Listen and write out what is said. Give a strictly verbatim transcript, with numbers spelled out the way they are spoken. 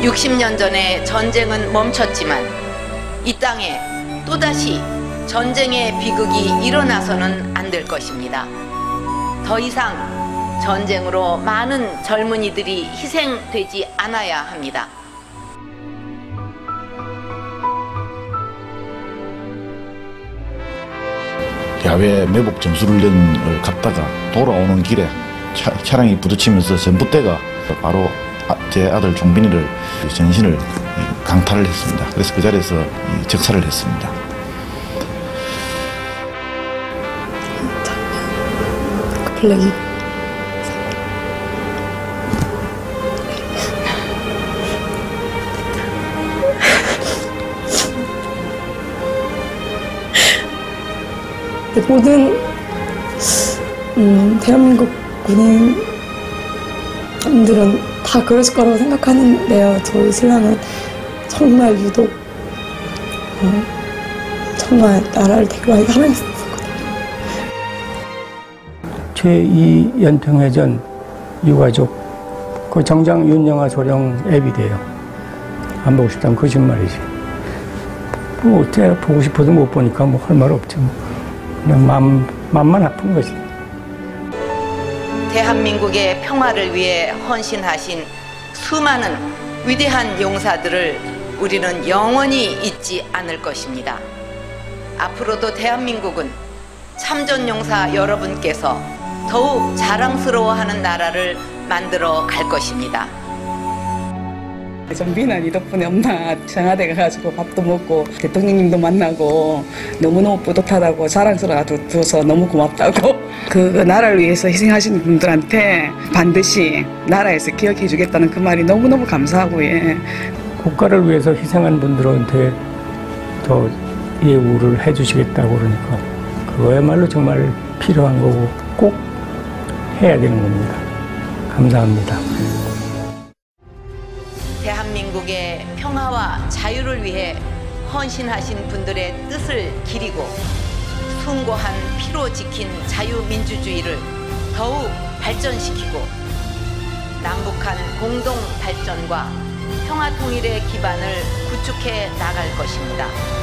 육십 년 전에 전쟁은 멈췄지만 이 땅에 또다시 전쟁의 비극이 일어나서는 안 될 것입니다. 더 이상 전쟁으로 많은 젊은이들이 희생되지 않아야 합니다. 야외 매복 전술훈련을 갔다가 돌아오는 길에 차, 차량이 부딪히면서 전봇대가 바로 제 아들 종빈이를 전신을 강탈을 했습니다. 그래서 그 자리에서 적사를 했습니다. 플래기 모든 음, 대한민국 군인들은 다 그랬을 거라고 생각하는데요. 저희 신랑은 정말 유독 어, 정말 나라를 되게 많이 사랑했었거든요. 제이 연평해전 유가족 그 정장 윤영아 소령 앱이 돼요. 안 보고 싶다면 거짓말이지. 뭐 어때 보고 싶어도 못 보니까 뭐 할 말 없죠. 그냥 마음, 마음만 아픈 거지. 대한민국의 평화를 위해 헌신하신 수많은 위대한 용사들을 우리는 영원히 잊지 않을 것입니다. 앞으로도 대한민국은 참전용사 여러분께서 더욱 자랑스러워하는 나라를 만들어 갈 것입니다. 정빈아, 니 덕분에 엄마 청와대 가가지고 밥도 먹고 대통령님도 만나고 너무너무 뿌듯하다고 자랑스러워줘서 너무 고맙다고 그 나라를 위해서 희생하신 분들한테 반드시 나라에서 기억해 주겠다는 그 말이 너무너무 감사하고 예. 국가를 위해서 희생한 분들한테 더 예우를 해주시겠다고 그러니까 그거야말로 정말 필요한 거고 꼭 해야 되는 겁니다. 감사합니다. 대한민국의 평화와 자유를 위해 헌신하신 분들의 뜻을 기리고 숭고한 피로 지킨 자유민주주의를 더욱 발전시키고 남북한 공동 발전과 평화통일의 기반을 구축해 나갈 것입니다.